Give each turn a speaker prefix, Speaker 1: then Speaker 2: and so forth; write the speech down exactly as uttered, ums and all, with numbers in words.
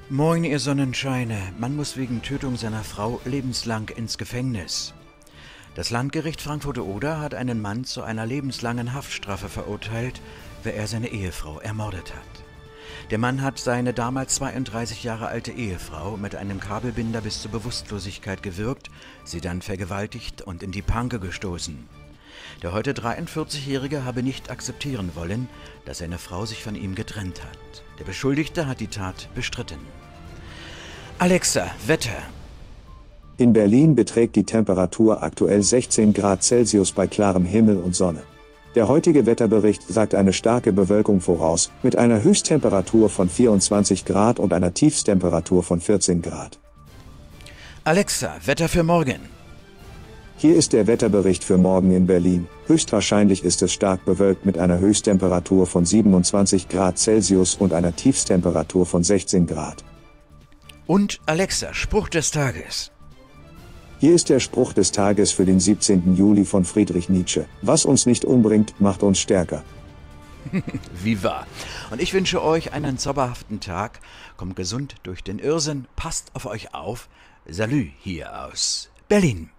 Speaker 1: Moin, ihr Sonnenscheine. Mann muss wegen Tötung seiner Frau lebenslang ins Gefängnis. Das Landgericht Frankfurt-Oder hat einen Mann zu einer lebenslangen Haftstrafe verurteilt, weil er seine Ehefrau ermordet hat. Der Mann hat seine damals zweiunddreißig Jahre alte Ehefrau mit einem Kabelbinder bis zur Bewusstlosigkeit gewürgt, sie dann vergewaltigt und in die Panke gestoßen. Der heute dreiundvierzigjährige habe nicht akzeptieren wollen, dass seine Frau sich von ihm getrennt hat. Der Beschuldigte hat die Tat bestritten. Alexa, Wetter.
Speaker 2: In Berlin beträgt die Temperatur aktuell sechzehn Grad Celsius bei klarem Himmel und Sonne. Der heutige Wetterbericht sagt eine starke Bewölkung voraus, mit einer Höchsttemperatur von vierundzwanzig Grad und einer Tiefsttemperatur von vierzehn Grad.
Speaker 1: Alexa, Wetter für morgen.
Speaker 2: Hier ist der Wetterbericht für morgen in Berlin. Höchstwahrscheinlich ist es stark bewölkt mit einer Höchsttemperatur von siebenundzwanzig Grad Celsius und einer Tiefsttemperatur von sechzehn Grad.
Speaker 1: Und Alexa, Spruch des Tages.
Speaker 2: Hier ist der Spruch des Tages für den siebzehnten Juli von Friedrich Nietzsche. Was uns nicht umbringt, macht uns stärker.
Speaker 1: Wie wahr. Und ich wünsche euch einen zauberhaften Tag. Kommt gesund durch den Irrsinn, passt auf euch auf. Salü hier aus Berlin.